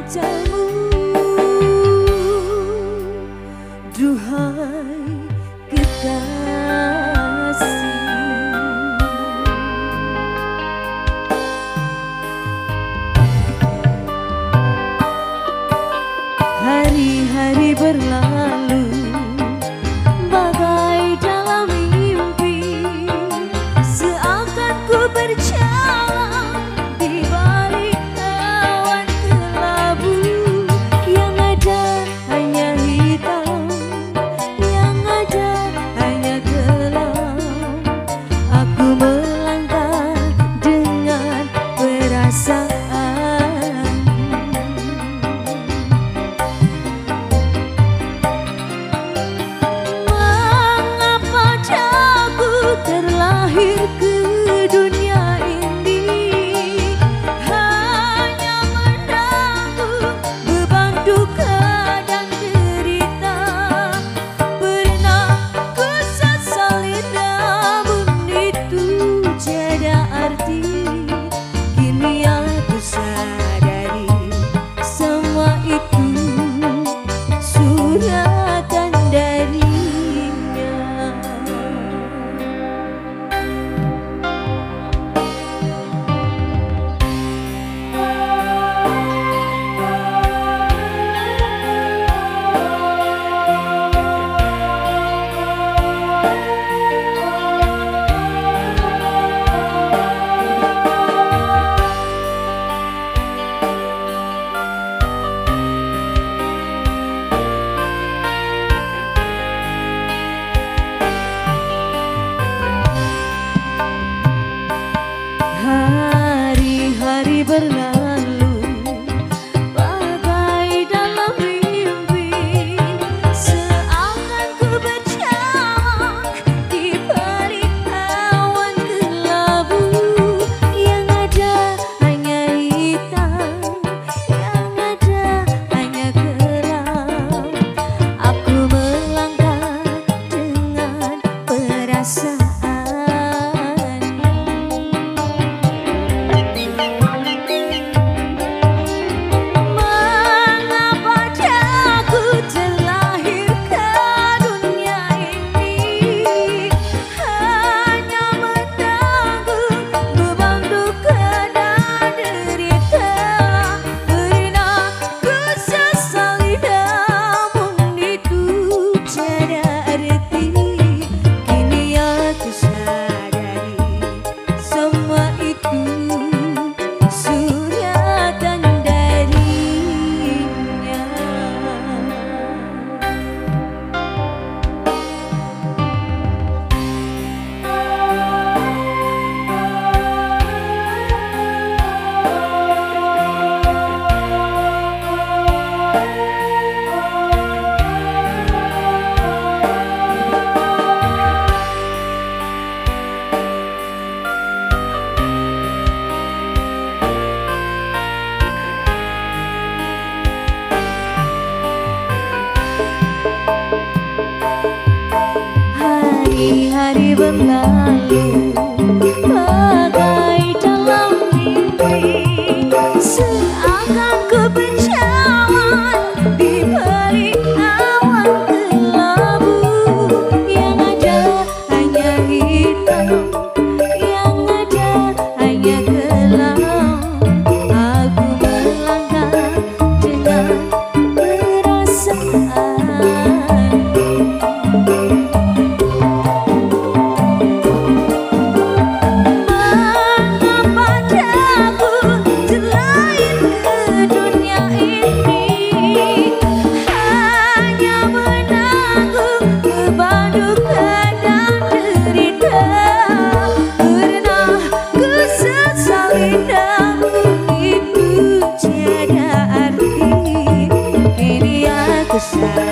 matamu. Duhai kekasih, hari-hari berlalu bagai dalam mimpi, seakan ku berjalan di balik awan kelabu. Yang ada hanya hitam, yang ada hanya gelap. Aku melangkah dengan perasaan. Terlahir ke dunia ini hanya menanggung beban duka dan derita. Pernah ku sesali namun itu tiada arti. Kini aku sadari semua itu suratan dari hari-hari berlalu bagai dalam mimpi, seakan ku berjalan di balik awan kelabu. Yang ada hanya hitam, yang ada hanya gelap. Aku melangkah dengan perasaan. Hari-hari berlalu bagai dalam mimpi, seakan ku berjalan di balik awan kelabu. Yang ada hanya hitam, yang ada hanya gelap. Aku melangkah dengan perasaan. Itu tiada arti. Kini aku sadar